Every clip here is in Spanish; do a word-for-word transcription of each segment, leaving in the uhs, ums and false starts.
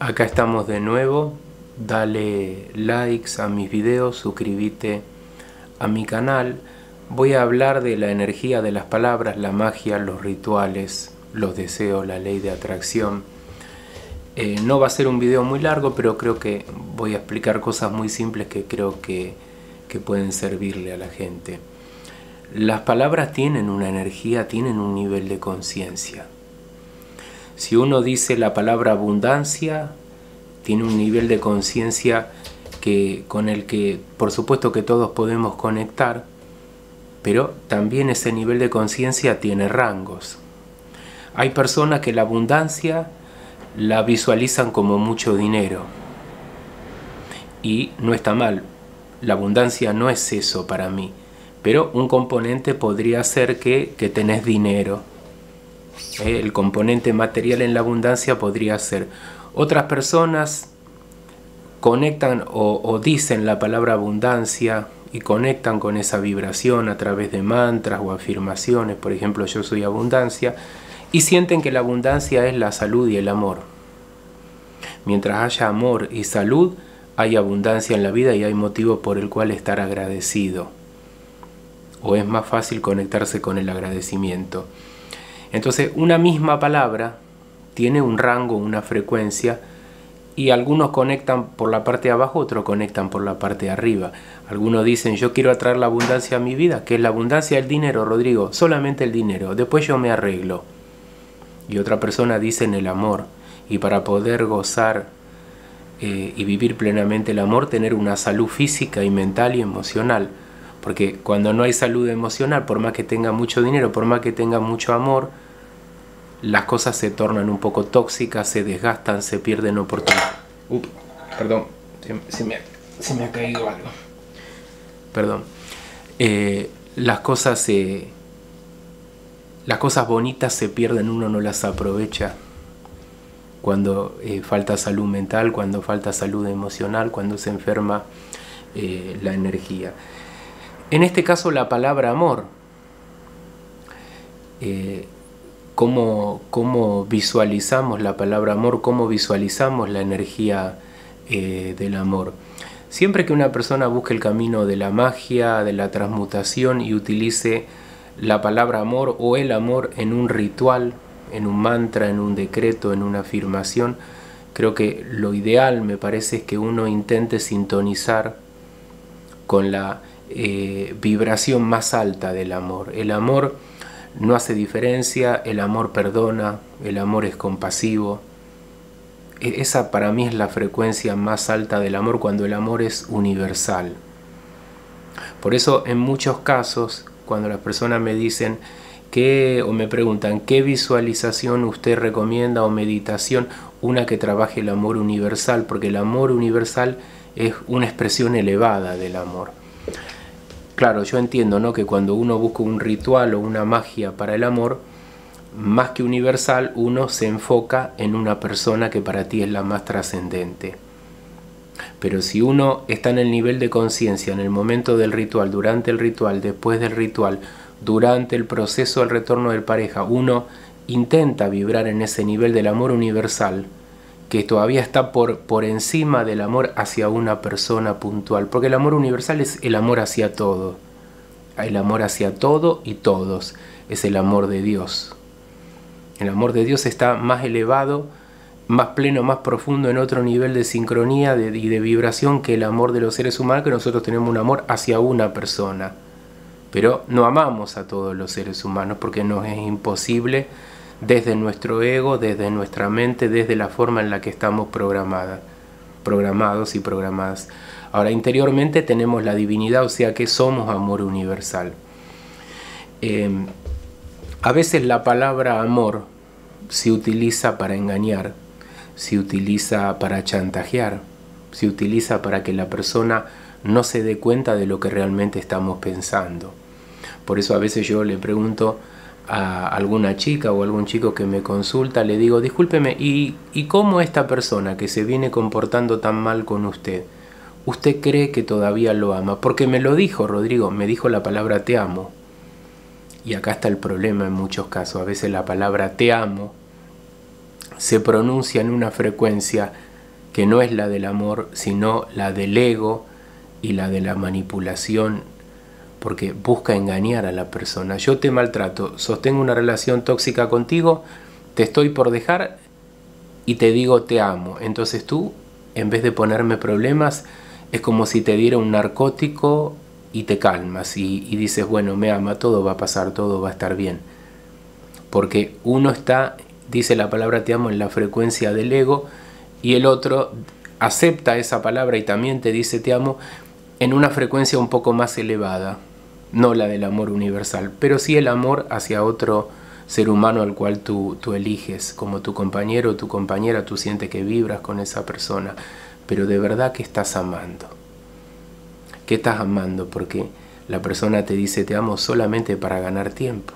Acá estamos de nuevo. Dale likes a mis videos, suscríbete a mi canal. Voy a hablar de la energía de las palabras, la magia, los rituales, los deseos, la ley de atracción. Eh, no va a ser un video muy largo, pero creo que voy a explicar cosas muy simples que creo que, que pueden servirle a la gente. Las palabras tienen una energía, tienen un nivel de conciencia. Si uno dice la palabra abundancia, tiene un nivel de conciencia que, con el que por supuesto que todos podemos conectar, pero también ese nivel de conciencia tiene rangos. Hay personas que la abundancia la visualizan como mucho dinero, y no está mal, la abundancia no es eso para mí, pero un componente podría ser que, que tenés dinero. ¿Eh? El componente material en la abundancia podría ser. Otras personas conectan o, o dicen la palabra abundancia y conectan con esa vibración a través de mantras o afirmaciones. Por ejemplo, yo soy abundancia, y sienten que la abundancia es la salud y el amor. Mientras haya amor y salud, hay abundancia en la vida y hay motivo por el cual estar agradecido. O es más fácil conectarse con el agradecimiento. Entonces, una misma palabra tiene un rango, una frecuencia, y algunos conectan por la parte de abajo, otros conectan por la parte de arriba. Algunos dicen, yo quiero atraer la abundancia a mi vida. ¿Qué es la abundancia? El dinero, Rodrigo, solamente el dinero, después yo me arreglo. Y otra persona dice en el amor, y para poder gozar eh, y vivir plenamente el amor, tener una salud física y mental y emocional. Porque cuando no hay salud emocional, por más que tenga mucho dinero, por más que tenga mucho amor, las cosas se tornan un poco tóxicas, se desgastan, se pierden oportunidades. Uh, perdón, se, se, me, se me ha caído algo. Perdón. Eh, las cosas se, las cosas bonitas se pierden, uno no las aprovecha. Cuando eh, falta salud mental, cuando falta salud emocional, cuando se enferma eh, la energía. En este caso, la palabra amor. Eh, Cómo, cómo visualizamos la palabra amor, cómo visualizamos la energía eh, del amor. Siempre que una persona busque el camino de la magia, de la transmutación, y utilice la palabra amor o el amor en un ritual, en un mantra, en un decreto, en una afirmación, creo que lo ideal, me parece, es que uno intente sintonizar con la eh, vibración más alta del amor. El amor no hace diferencia, el amor perdona, el amor es compasivo. Esa para mí es la frecuencia más alta del amor, cuando el amor es universal. Por eso en muchos casos, cuando las personas me dicen que, o me preguntan qué visualización usted recomienda o meditación, una que trabaje el amor universal, porque el amor universal es una expresión elevada del amor. Claro, yo entiendo, ¿no?, que cuando uno busca un ritual o una magia para el amor, más que universal, uno se enfoca en una persona que para ti es la más trascendente. Pero si uno está en el nivel de conciencia, en el momento del ritual, durante el ritual, después del ritual, durante el proceso del retorno de pareja, uno intenta vibrar en ese nivel del amor universal, que todavía está por, por encima del amor hacia una persona puntual. Porque el amor universal es el amor hacia todo. El amor hacia todo y todos. Es el amor de Dios. El amor de Dios está más elevado, más pleno, más profundo, en otro nivel de sincronía de, y de vibración que el amor de los seres humanos, que nosotros tenemos un amor hacia una persona. Pero no amamos a todos los seres humanos porque nos es imposible, desde nuestro ego, desde nuestra mente, desde la forma en la que estamos programadas, programados y programadas. Ahora, interiormente tenemos la divinidad, o sea que somos amor universal. Eh, a veces la palabra amor se utiliza para engañar, se utiliza para chantajear, se utiliza para que la persona no se dé cuenta de lo que realmente estamos pensando. Por eso a veces yo le pregunto a alguna chica o algún chico que me consulta, le digo, discúlpeme, ¿y, ¿y cómo esta persona que se viene comportando tan mal con usted, usted cree que todavía lo ama? Porque me lo dijo, Rodrigo, me dijo la palabra te amo. Y acá está el problema en muchos casos. A veces la palabra te amo se pronuncia en una frecuencia que no es la del amor, sino la del ego y la de la manipulación, porque busca engañar a la persona. Yo te maltrato, sostengo una relación tóxica contigo, te estoy por dejar y te digo te amo. Entonces tú, en vez de ponerme problemas, es como si te diera un narcótico y te calmas y, y dices, bueno, me ama, todo va a pasar, todo va a estar bien. Porque uno está, dice la palabra te amo, en la frecuencia del ego, y el otro acepta esa palabra y también te dice te amo en una frecuencia un poco más elevada, no la del amor universal, pero sí el amor hacia otro ser humano al cual tú, tú eliges como tu compañero o tu compañera. Tú sientes que vibras con esa persona, pero de verdad que estás amando. ¿Qué estás amando? Porque la persona te dice te amo solamente para ganar tiempo.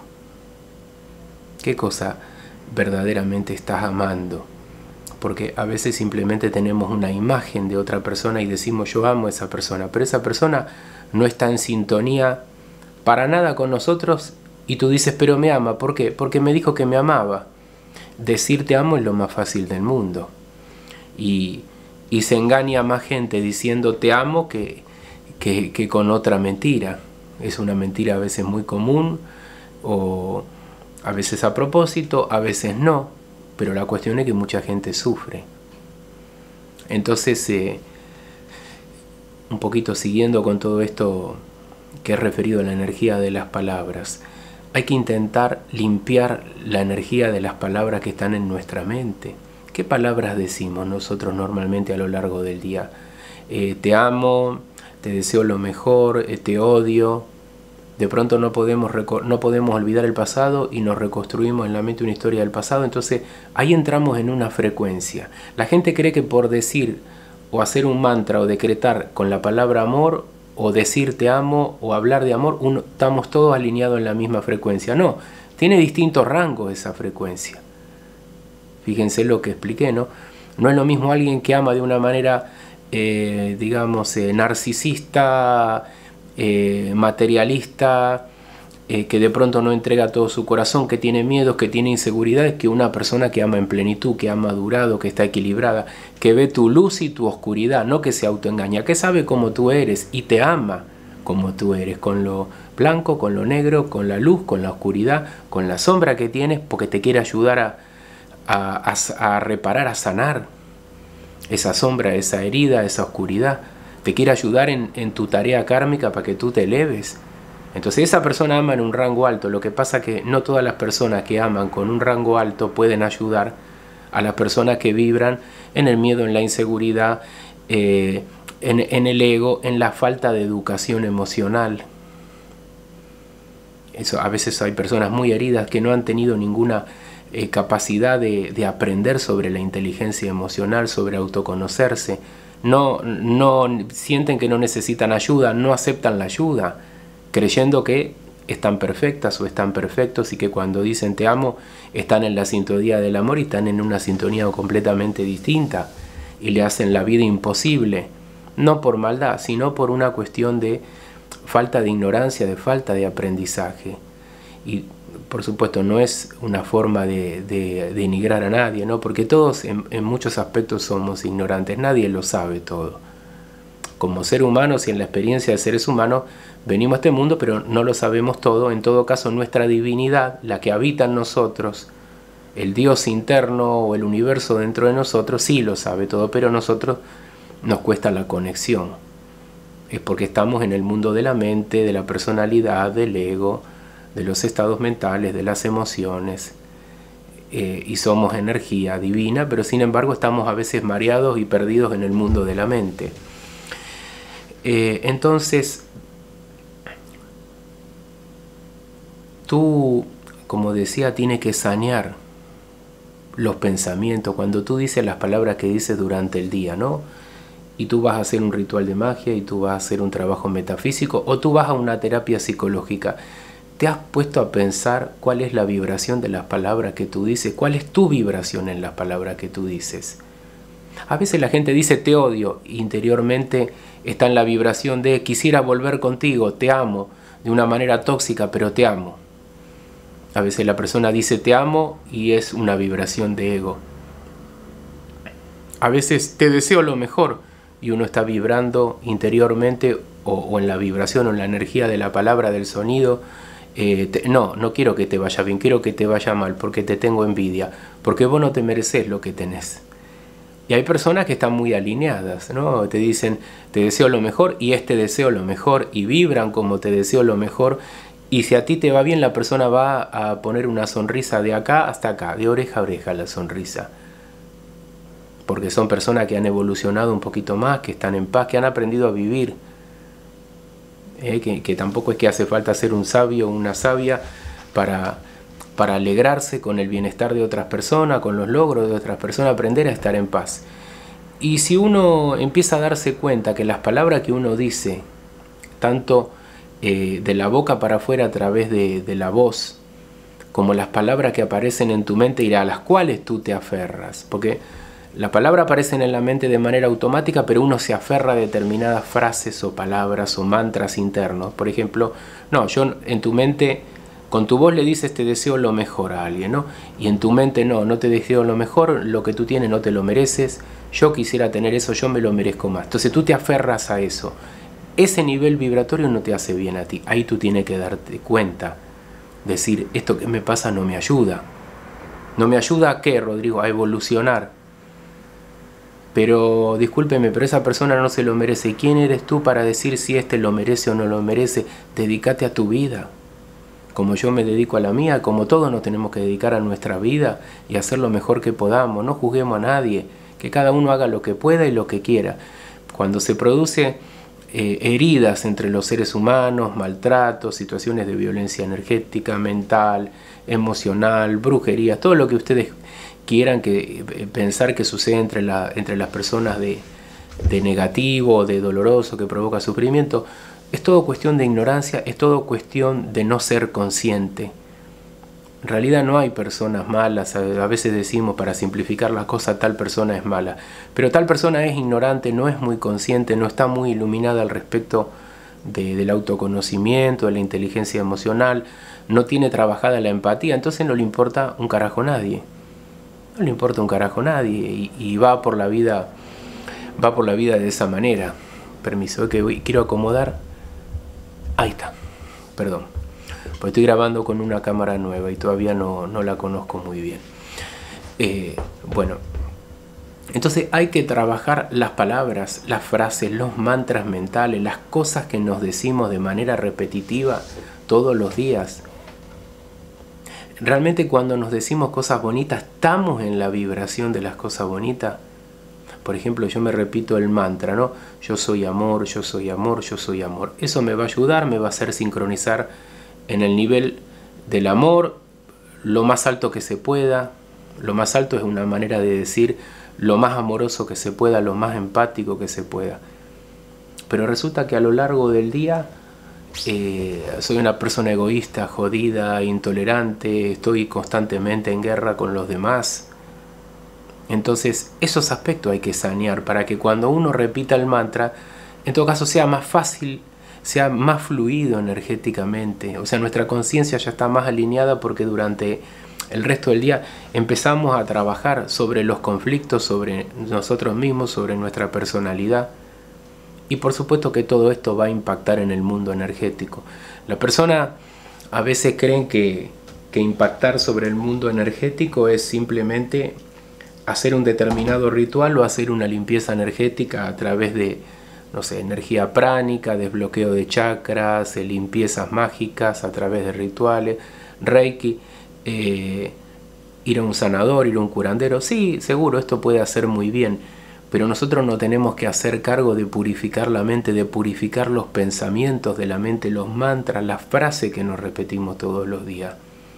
¿Qué cosa verdaderamente estás amando? Porque a veces simplemente tenemos una imagen de otra persona y decimos yo amo a esa persona, pero esa persona no está en sintonía para nada con nosotros y tú dices pero me ama. ¿Por qué? Porque me dijo que me amaba. Decir te amo es lo más fácil del mundo y, y se engaña a más gente diciendo te amo que, que, que con otra mentira. Es una mentira a veces muy común, o a veces a propósito, a veces no, pero la cuestión es que mucha gente sufre. Entonces, eh, un poquito siguiendo con todo esto que he referido a la energía de las palabras, hay que intentar limpiar la energía de las palabras que están en nuestra mente. ¿Qué palabras decimos nosotros normalmente a lo largo del día? Eh, te amo, te deseo lo mejor, eh, te odio. De pronto no podemos, no podemos olvidar el pasado y nos reconstruimos en la mente una historia del pasado. Entonces ahí entramos en una frecuencia. La gente cree que por decir o hacer un mantra o decretar con la palabra amor, o decir te amo o hablar de amor, uno, estamos todos alineados en la misma frecuencia. No, tiene distintos rangos esa frecuencia. Fíjense lo que expliqué, ¿no? No es lo mismo alguien que ama de una manera, eh, digamos, eh, narcisista, eh, materialista, eh, que de pronto no entrega todo su corazón, que tiene miedos, que tiene inseguridades, que una persona que ama en plenitud, que ha madurado, que está equilibrada, que ve tu luz y tu oscuridad, no que se autoengaña, que sabe cómo tú eres y te ama como tú eres, con lo blanco, con lo negro, con la luz, con la oscuridad, con la sombra que tienes, porque te quiere ayudar a, a, a, a reparar, a sanar esa sombra, esa herida, esa oscuridad. Te quiere ayudar en, en tu tarea kármica para que tú te eleves. Entonces esa persona ama en un rango alto. Lo que pasa es que no todas las personas que aman con un rango alto pueden ayudar a las personas que vibran en el miedo, en la inseguridad, eh, en, en el ego, en la falta de educación emocional. Eso, a veces hay personas muy heridas que no han tenido ninguna eh, capacidad de, de aprender sobre la inteligencia emocional, sobre autoconocerse. No, no sienten que no necesitan ayuda, no aceptan la ayuda, creyendo que están perfectas o están perfectos y que cuando dicen te amo están en la sintonía del amor y están en una sintonía completamente distinta y le hacen la vida imposible, no por maldad, sino por una cuestión de falta de ignorancia, de falta de aprendizaje. Y por supuesto no es una forma de, de, de denigrar a nadie, ¿no? Porque todos en, en muchos aspectos somos ignorantes, nadie lo sabe todo. Como seres humanos y en la experiencia de seres humanos venimos a este mundo, pero no lo sabemos todo. En todo caso, nuestra divinidad, la que habita en nosotros, el Dios interno o el universo dentro de nosotros, sí lo sabe todo, pero a nosotros nos cuesta la conexión. Es porque estamos en el mundo de la mente, de la personalidad, del ego, de los estados mentales, de las emociones, eh, y somos energía divina, pero sin embargo estamos a veces mareados y perdidos en el mundo de la mente. Eh, entonces, tú, como decía, tienes que sanear los pensamientos. Cuando tú dices las palabras que dices durante el día, ¿no? Y tú vas a hacer un ritual de magia, y tú vas a hacer un trabajo metafísico, o tú vas a una terapia psicológica. ¿Te has puesto a pensar cuál es la vibración de las palabras que tú dices? ¿Cuál es tu vibración en las palabras que tú dices? A veces la gente dice te odio, interiormente está en la vibración de quisiera volver contigo, te amo, de una manera tóxica, pero te amo. A veces la persona dice te amo y es una vibración de ego. A veces te deseo lo mejor y uno está vibrando interiormente o, o en la vibración o en la energía de la palabra, del sonido. Eh, te, no, no quiero que te vaya bien, quiero que te vaya mal porque te tengo envidia, porque vos no te mereces lo que tenés. Y hay personas que están muy alineadas, ¿no? Te dicen, te deseo lo mejor y este deseo lo mejor y vibran como te deseo lo mejor. Y si a ti te va bien, la persona va a poner una sonrisa de acá hasta acá, de oreja a oreja la sonrisa. Porque son personas que han evolucionado un poquito más, que están en paz, que han aprendido a vivir. Eh, que, que tampoco es que hace falta ser un sabio o una sabia para, para alegrarse con el bienestar de otras personas, con los logros de otras personas, aprender a estar en paz. Y si uno empieza a darse cuenta que las palabras que uno dice, tanto eh, de la boca para afuera a través de, de la voz, como las palabras que aparecen en tu mente y a las cuales tú te aferras, porque las palabras aparecen en la mente de manera automática, pero uno se aferra a determinadas frases o palabras o mantras internos. Por ejemplo, no, yo en tu mente, con tu voz le dices te deseo lo mejor a alguien, ¿no? Y en tu mente no, no te deseo lo mejor, lo que tú tienes no te lo mereces, yo quisiera tener eso, yo me lo merezco más. Entonces tú te aferras a eso. Ese nivel vibratorio no te hace bien a ti. Ahí tú tienes que darte cuenta, decir, esto que me pasa no me ayuda. ¿No me ayuda a qué, Rodrigo? A evolucionar. Pero discúlpeme, pero esa persona no se lo merece. ¿Y quién eres tú para decir si este lo merece o no lo merece? Dedícate a tu vida. Como yo me dedico a la mía, como todos nos tenemos que dedicar a nuestra vida y hacer lo mejor que podamos. No juzguemos a nadie, que cada uno haga lo que pueda y lo que quiera. Cuando se produce eh, heridas entre los seres humanos, maltratos, situaciones de violencia energética, mental, emocional, brujería, todo lo que ustedes quieran que pensar que sucede entre, la, entre las personas de, de negativo, de doloroso, que provoca sufrimiento, es todo cuestión de ignorancia, es todo cuestión de no ser consciente. En realidad no hay personas malas, a veces decimos para simplificar las cosas tal persona es mala, pero tal persona es ignorante, no es muy consciente, no está muy iluminada al respecto de, del autoconocimiento, de la inteligencia emocional, no tiene trabajada la empatía, entonces no le importa un carajo a nadie. No le importa un carajo a nadie y, y va por la vida va por la vida de esa manera. Permiso, que voy, quiero acomodar. Ahí está, perdón, pues estoy grabando con una cámara nueva y todavía no, no la conozco muy bien. Eh, bueno, entonces hay que trabajar las palabras, las frases, los mantras mentales, las cosas que nos decimos de manera repetitiva todos los días. Realmente cuando nos decimos cosas bonitas, estamos en la vibración de las cosas bonitas. Por ejemplo, yo me repito el mantra, ¿no? Yo soy amor, yo soy amor, yo soy amor. Eso me va a ayudar, me va a hacer sincronizar en el nivel del amor, lo más alto que se pueda. Lo más alto es una manera de decir lo más amoroso que se pueda, lo más empático que se pueda. Pero resulta que a lo largo del día Eh, soy una persona egoísta, jodida, intolerante, estoy constantemente en guerra con los demás. Entonces esos aspectos hay que sanear para que cuando uno repita el mantra, en todo caso sea más fácil, sea más fluido energéticamente. O sea, nuestra conciencia ya está más alineada porque durante el resto del día empezamos a trabajar sobre los conflictos, sobre nosotros mismos, sobre nuestra personalidad. Y por supuesto que todo esto va a impactar en el mundo energético. La persona a veces creen que, que impactar sobre el mundo energético es simplemente hacer un determinado ritual o hacer una limpieza energética a través de, no sé, energía pránica, desbloqueo de chakras, limpiezas mágicas a través de rituales, reiki, eh, ir a un sanador, ir a un curandero. Sí, seguro, esto puede hacer muy bien. Pero nosotros no tenemos que hacer cargo de purificar la mente, de purificar los pensamientos de la mente, los mantras, las frases que nos repetimos todos los días.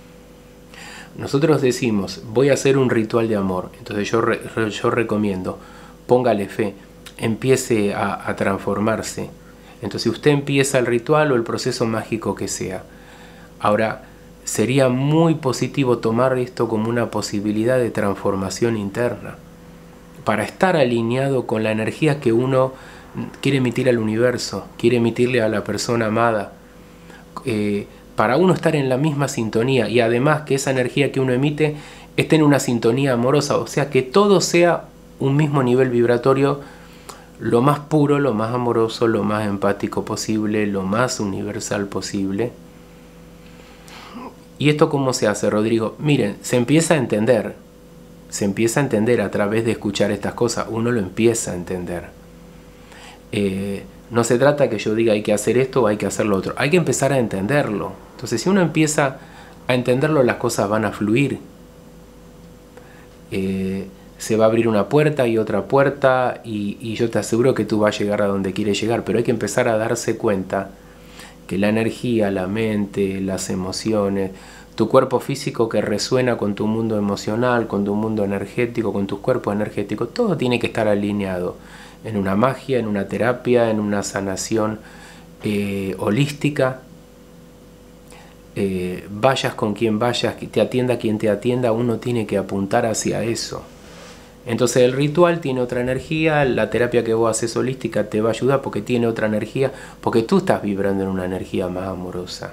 Nosotros decimos, voy a hacer un ritual de amor. Entonces yo, re, yo recomiendo, póngale fe, empiece a, a transformarse. Entonces usted empieza el ritual o el proceso mágico que sea. Ahora, sería muy positivo tomar esto como una posibilidad de transformación interna, para estar alineado con la energía que uno quiere emitir al universo, quiere emitirle a la persona amada, eh, para uno estar en la misma sintonía y además que esa energía que uno emite esté en una sintonía amorosa, o sea que todo sea un mismo nivel vibratorio, lo más puro, lo más amoroso, lo más empático posible, lo más universal posible. ¿Y esto cómo se hace, Rodrigo? Miren, se empieza a entender, se empieza a entender a través de escuchar estas cosas, uno lo empieza a entender. Eh, no se trata que yo diga hay que hacer esto o hay que hacer lo otro, hay que empezar a entenderlo. Entonces, si uno empieza a entenderlo, las cosas van a fluir. Eh, se va a abrir una puerta y otra puerta y, y yo te aseguro que tú vas a llegar a donde quieres llegar, pero hay que empezar a darse cuenta que la energía, la mente, las emociones, tu cuerpo físico que resuena con tu mundo emocional, con tu mundo energético, con tus cuerpos energéticos, todo tiene que estar alineado en una magia, en una terapia, en una sanación eh, holística. Eh, vayas con quien vayas, que te atienda quien te atienda, uno tiene que apuntar hacia eso. Entonces el ritual tiene otra energía, la terapia que vos haces holística te va a ayudar porque tiene otra energía, porque tú estás vibrando en una energía más amorosa.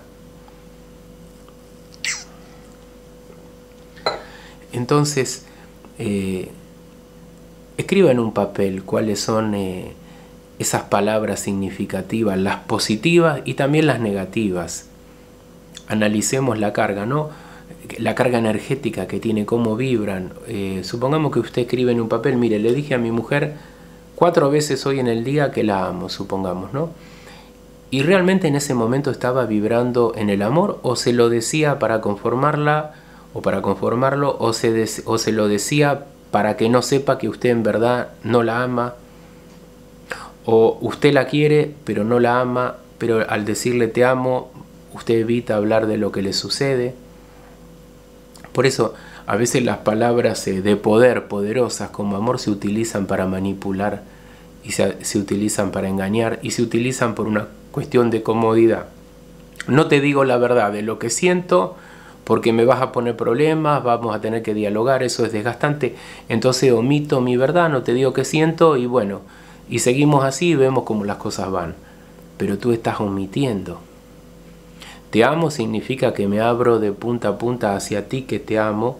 Entonces, eh, escriba en un papel cuáles son eh, esas palabras significativas, las positivas y también las negativas. Analicemos la carga, ¿no? La carga energética que tiene, cómo vibran. Eh, supongamos que usted escribe en un papel, mire, le dije a mi mujer cuatro veces hoy en el día que la amo, supongamos, ¿no? Y realmente en ese momento estaba vibrando en el amor, o se lo decía para conformarla, o para conformarlo, o se, o se lo decía para que no sepa que usted en verdad no la ama, o usted la quiere pero no la ama, pero al decirle te amo, usted evita hablar de lo que le sucede. Por eso a veces las palabras eh, de poder, poderosas como amor, se utilizan para manipular y se, se utilizan para engañar y se utilizan por una cuestión de comodidad. No te digo la verdad de lo que siento porque me vas a poner problemas, vamos a tener que dialogar, eso es desgastante, entonces omito mi verdad, no te digo qué siento y bueno, y seguimos así y vemos cómo las cosas van. Pero tú estás omitiendo. Te amo significa que me abro de punta a punta hacia ti, que te amo,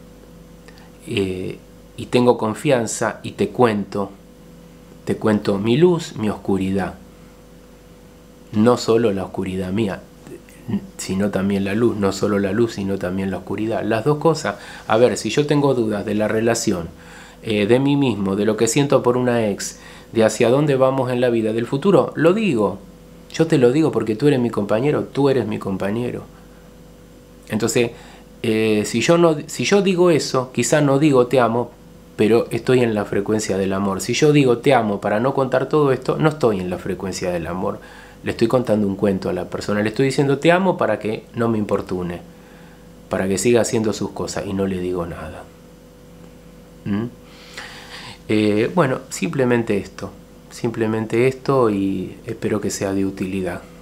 eh, y tengo confianza y te cuento, te cuento mi luz, mi oscuridad. No solo la oscuridad mía, sino también la luz, no solo la luz, sino también la oscuridad. Las dos cosas. A ver, si yo tengo dudas de la relación, eh, de mí mismo, de lo que siento por una ex, de hacia dónde vamos en la vida, del futuro, lo digo. Yo te lo digo porque tú eres mi compañero, tú eres mi compañero. Entonces, eh, si, yo no, si yo digo eso, quizá no digo te amo, pero estoy en la frecuencia del amor. Si yo digo te amo para no contar todo esto, no estoy en la frecuencia del amor. Le estoy contando un cuento a la persona, le estoy diciendo te amo para que no me importune, para que siga haciendo sus cosas y no le digo nada. ¿Mm? Eh, bueno, simplemente esto. Simplemente esto y espero que sea de utilidad.